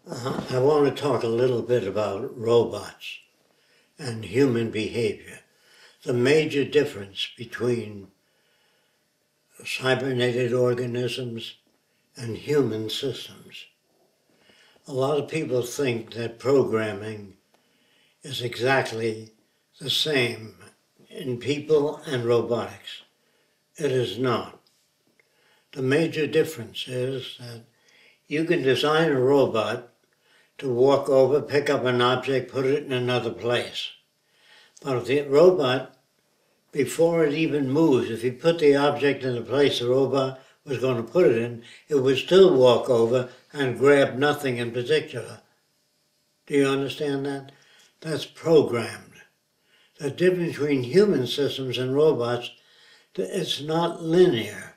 I want to talk a little bit about robots and human behavior. The major difference between cybernetic organisms and human systems. A lot of people think that programming is exactly the same in people and robotics. It is not. The major difference is that you can design a robot to walk over, pick up an object, put it in another place. But the robot, before it even moves, if you put the object in the place the robot was going to put it in, it would still walk over and grab nothing in particular. Do you understand that? That's programmed. The difference between human systems and robots, it's not linear.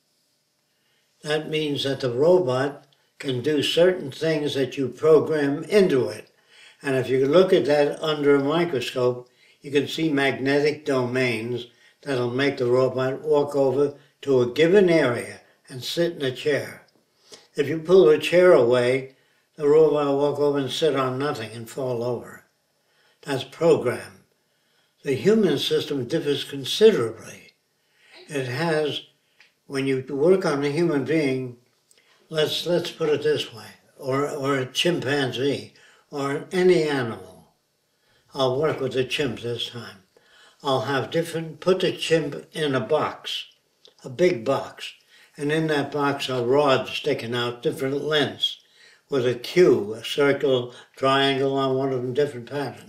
That means that the robot can do certain things that you program into it. And if you look at that under a microscope, you can see magnetic domains that'll make the robot walk over to a given area and sit in a chair. If you pull a chair away, the robot will walk over and sit on nothing and fall over. That's programmed. The human system differs considerably. It has, when you work on a human being, let's put it this way, or a chimpanzee, or any animal. I'll work with the chimp this time. I'll have put the chimp in a box, a big box, and in that box are rods sticking out, different lengths, with a cue, a circle, triangle on one of them, different patterns.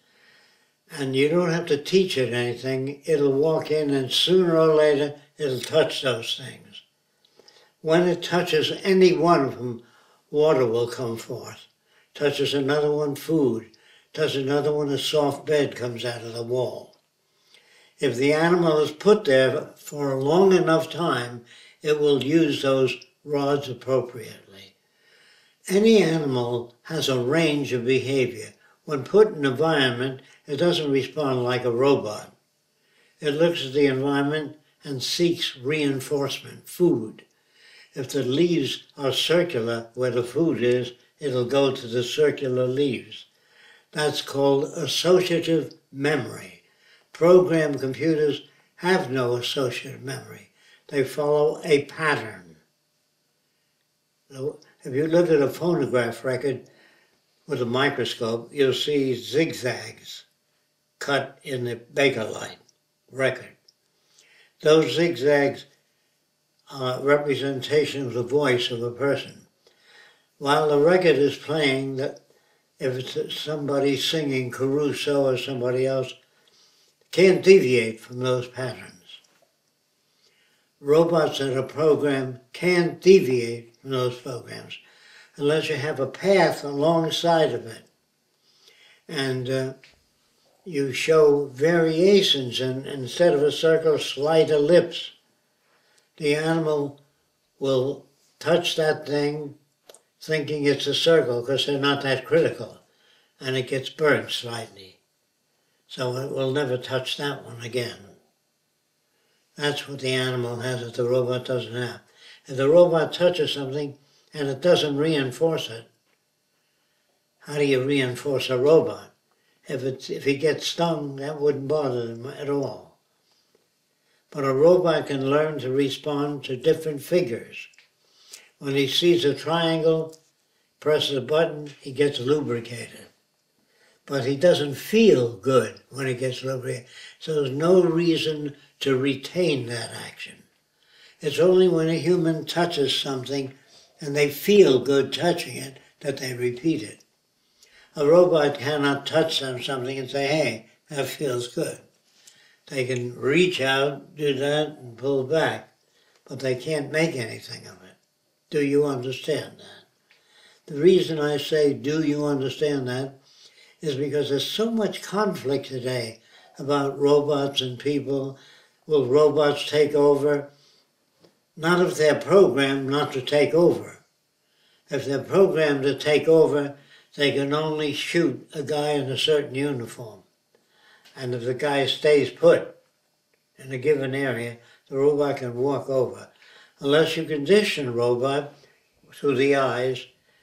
And you don't have to teach it anything. It'll walk in and sooner or later it'll touch those things. When it touches any one of them, water will come forth. Touches another one, food. Touches another one, a soft bed comes out of the wall. If the animal is put there for a long enough time, it will use those rods appropriately. Any animal has a range of behavior. When put in an environment, it doesn't respond like a robot. It looks at the environment and seeks reinforcement, food. If the leaves are circular, where the food is, it'll go to the circular leaves. That's called associative memory. Programmed computers have no associative memory. They follow a pattern. If you look at a phonograph record with a microscope, you'll see zigzags cut in the Bakelite record. Those zigzags are representation of the voice of a person. While the record is playing, that if it's somebody singing Caruso or somebody else, can't deviate from those patterns. Robots that are programmed can't deviate from those programs unless you have a path alongside of it. And you show variations, and instead of a circle, slight ellipse. The animal will touch that thing thinking it's a circle because they're not that critical, and it gets burnt slightly. So it will never touch that one again. That's what the animal has that the robot doesn't have. If the robot touches something and it doesn't reinforce it, how do you reinforce a robot? If he gets stung, that wouldn't bother him at all. But a robot can learn to respond to different figures. When he sees a triangle, presses a button, he gets lubricated. But he doesn't feel good when he gets lubricated. So there's no reason to retain that action. It's only when a human touches something and they feel good touching it that they repeat it. A robot cannot touch something and say, hey, that feels good. They can reach out, do that, and pull back, but they can't make anything of it. Do you understand that? The reason I say, do you understand that, is because there's so much conflict today about robots and people. Will robots take over? Not if they're programmed not to take over. If they're programmed to take over, they can only shoot a guy in a certain uniform. And if the guy stays put in a given area, the robot can walk over. Unless you condition a robot through the eyes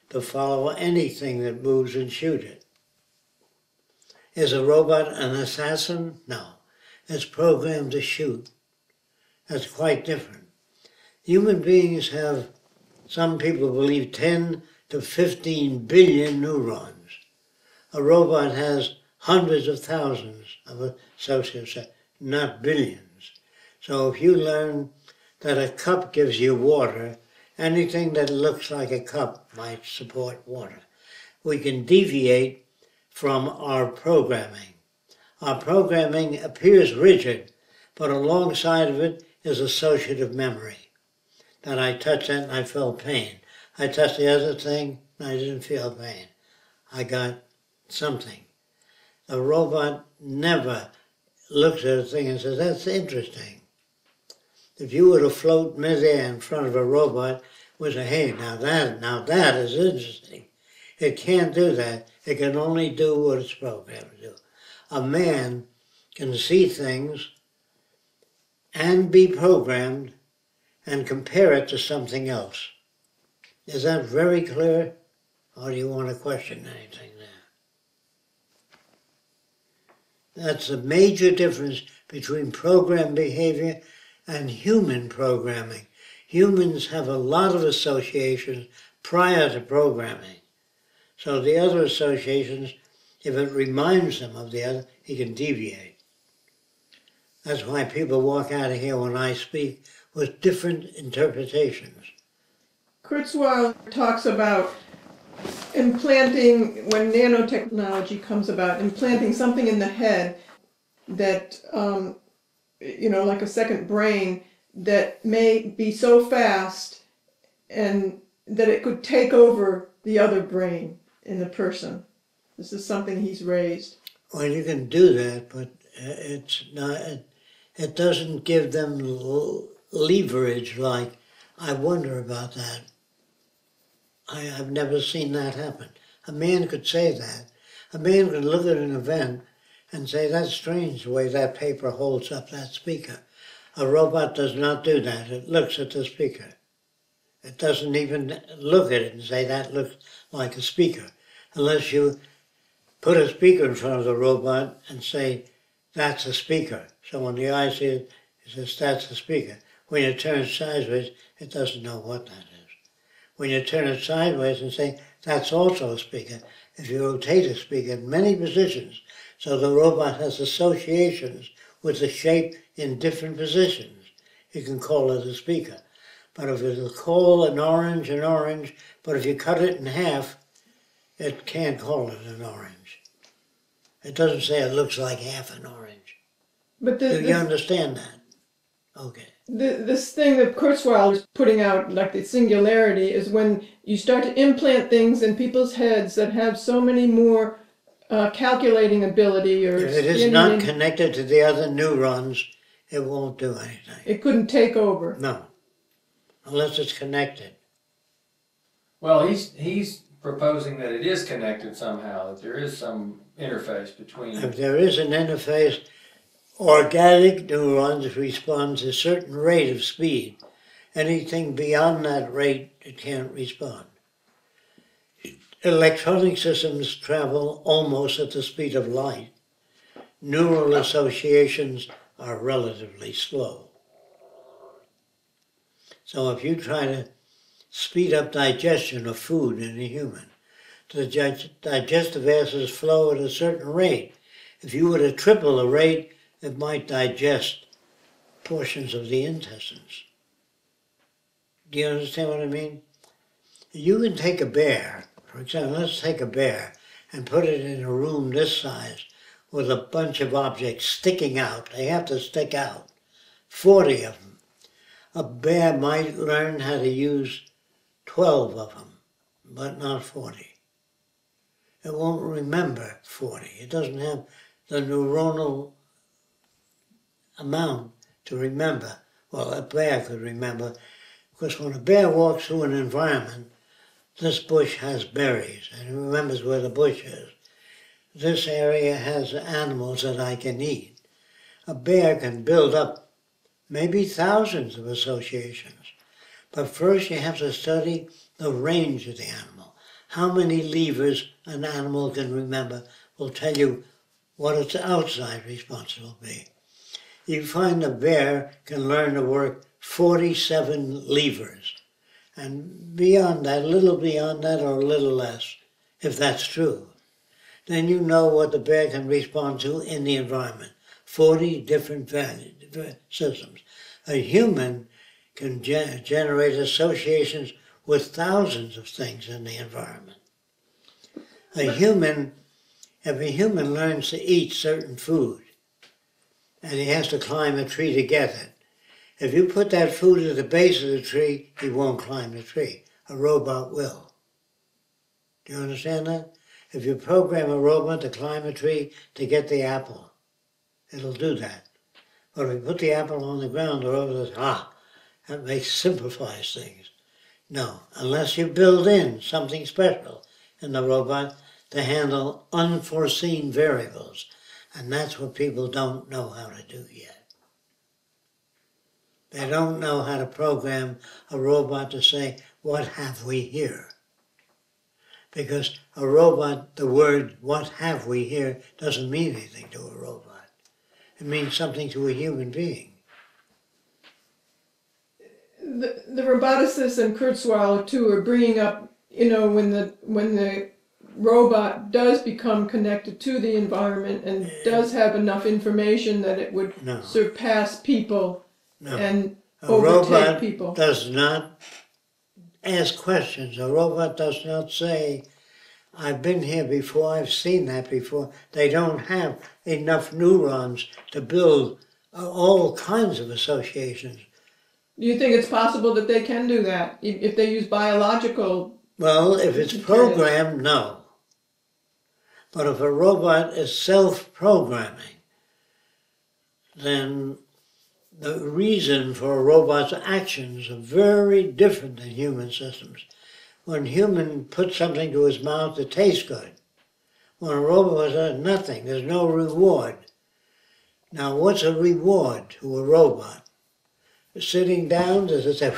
to follow anything that moves and shoot it. Is a robot an assassin? No. It's programmed to shoot. That's quite different. Human beings have, some people believe, 10 to 15 billion neurons. A robot has hundreds of thousands of associates, not billions. So if you learn that a cup gives you water, anything that looks like a cup might support water. We can deviate from our programming. Our programming appears rigid, but alongside of it is associative memory. That I touched that and I felt pain. I touched the other thing and I didn't feel pain. I got something. The robot never looks at a thing and says, that's interesting. If you were to float midair in front of a robot with a, hey, now that is interesting. It can't do that. It can only do what it's programmed to do. A man can see things and be programmed and compare it to something else. Is that very clear? Or do you want to question anything there? That's a major difference between programmed behavior and human programming. Humans have a lot of associations prior to programming. So the other associations, if it reminds them of the other, he can deviate. That's why people walk out of here when I speak with different interpretations. Kurzweil talks about implanting, when nanotechnology comes about, implanting something in the head that, like a second brain that may be so fast and that it could take over the other brain in the person. This is something he's raised. Well, you can do that, but it's not. It doesn't give them leverage. Like, I wonder about that. I've never seen that happen. A man could say that. A man could look at an event and say, that's strange the way that paper holds up that speaker. A robot does not do that. It looks at the speaker. It doesn't even look at it and say, that looks like a speaker. Unless you put a speaker in front of the robot and say, that's a speaker. So when the eye sees it, it says, that's a speaker. When you turn it sideways, it doesn't know what that is. When you turn it sideways and say, that's also a speaker, if you rotate a speaker in many positions, so the robot has associations with the shape in different positions, you can call it a speaker. But if it'll call an orange, but if you cut it in half, it can't call it an orange. It doesn't say it looks like half an orange. But Do you understand that? Okay. This thing that Kurzweil is putting out, like the singularity, is when you start to implant things in people's heads that have so many more calculating ability. Or if it is not connected to the other neurons, it won't do anything. It couldn't take over. No, unless it's connected. Well, he's proposing that it is connected somehow, that there is some interface between. If there is an interface, organic neurons respond to a certain rate of speed. Anything beyond that rate, it can't respond. Electronic systems travel almost at the speed of light. Neural associations are relatively slow. So if you try to speed up digestion of food in a human, the digestive acids flow at a certain rate. If you were to triple the rate, it might digest portions of the intestines. Do you understand what I mean? You can take a bear, for example, let's take a bear and put it in a room this size with a bunch of objects sticking out. They have to stick out, 40 of them. A bear might learn how to use 12 of them, but not 40. It won't remember 40. It doesn't have the neuronal amount to remember. Well, a bear could remember, because when a bear walks through an environment, this bush has berries, and he remembers where the bush is. This area has animals that I can eat. A bear can build up maybe thousands of associations, but first you have to study the range of the animal. how many levers an animal can remember will tell you what its outside response will be. You find a bear can learn to work 47 levers. And beyond that, a little beyond that or a little less, if that's true, then you know what the bear can respond to in the environment. 40 different systems. A human can generate associations with thousands of things in the environment. If a human learns to eat certain food, and he has to climb a tree to get it, if you put that food at the base of the tree, he won't climb the tree. A robot will. Do you understand that? If you program a robot to climb a tree to get the apple, it'll do that. But if you put the apple on the ground or over the that simplifies things. No, unless you build in something special in the robot to handle unforeseen variables. And that's what people don't know how to do yet. They don't know how to program a robot to say, what have we here? Because a robot, the word, what have we here, doesn't mean anything to a robot. It means something to a human being. The roboticists and Kurzweil too are bringing up, when the robot does become connected to the environment and does have enough information that it would surpass people and overtake people. A robot does not ask questions. A robot does not say, I've been here before, I've seen that before. They don't have enough neurons to build all kinds of associations. Do you think it's possible that they can do that if they use biological? Well, if it's programmed, no. But if a robot is self-programming, then the reason for a robot's actions are very different than human systems. When a human puts something to his mouth, it tastes good. When a robot does nothing, there's no reward. Now, what's a reward to a robot? Sitting down, does it say,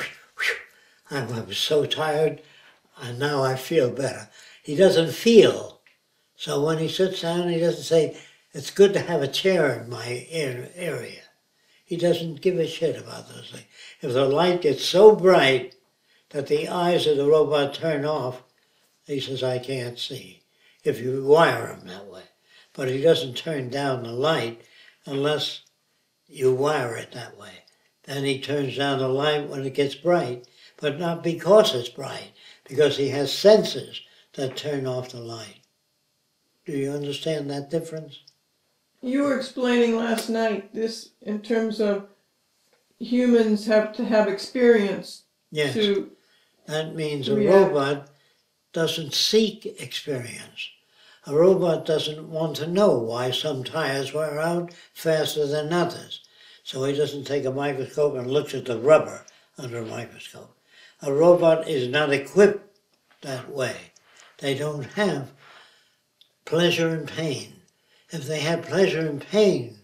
I'm so tired, and now I feel better? He doesn't feel. So when he sits down, he doesn't say, it's good to have a chair in my area. He doesn't give a shit about those things. If the light gets so bright that the eyes of the robot turn off, he says, I can't see, if you wire him that way. But he doesn't turn down the light unless you wire it that way. Then he turns down the light when it gets bright, but not because it's bright, because he has senses that turn off the light. Do you understand that difference? You were explaining last night this in terms of humans have to have experience. Yes, to that means a react. robot doesn't seek experience. A robot doesn't want to know why some tires wear out faster than others. So he doesn't take a microscope and looks at the rubber under a microscope. A robot is not equipped that way. They don't have pleasure and pain. If they had pleasure and pain,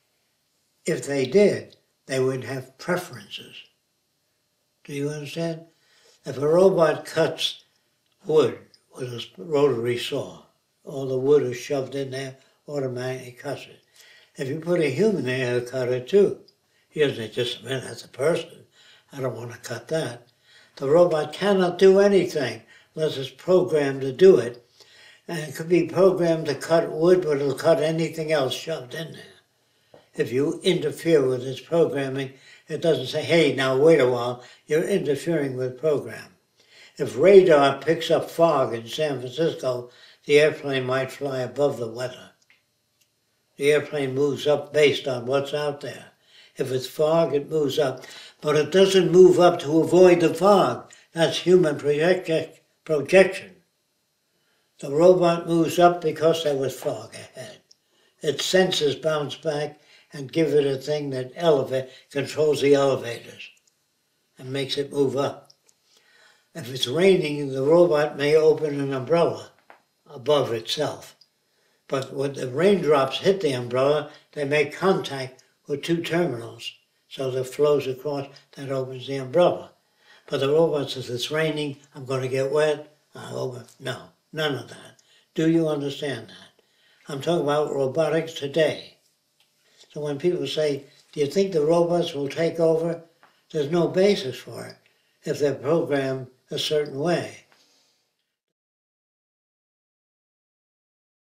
if they did, they would have preferences. Do you understand? If a robot cuts wood with a rotary saw, all the wood is shoved in there, automatically cuts it. If you put a human there, he'll cut it too. He doesn't say, just a minute, that's a person. I don't want to cut that. The robot cannot do anything unless it's programmed to do it. And it could be programmed to cut wood, but it'll cut anything else shoved in there. If you interfere with its programming, it doesn't say, hey, now wait a while, you're interfering with program. If radar picks up fog in San Francisco, the airplane might fly above the weather. The airplane moves up based on what's out there. If it's fog, it moves up. But it doesn't move up to avoid the fog. That's human projection. The robot moves up because there was fog ahead. Its senses bounce back and give it a thing that controls the elevators and makes it move up. If it's raining, the robot may open an umbrella above itself. But when the raindrops hit the umbrella, they make contact with two terminals. So that flows across, that opens the umbrella. But the robot says, it's raining, I'm going to get wet, No, none of that. Do you understand that? I'm talking about robotics today. So when people say, do you think the robots will take over? There's no basis for it if they're programmed a certain way.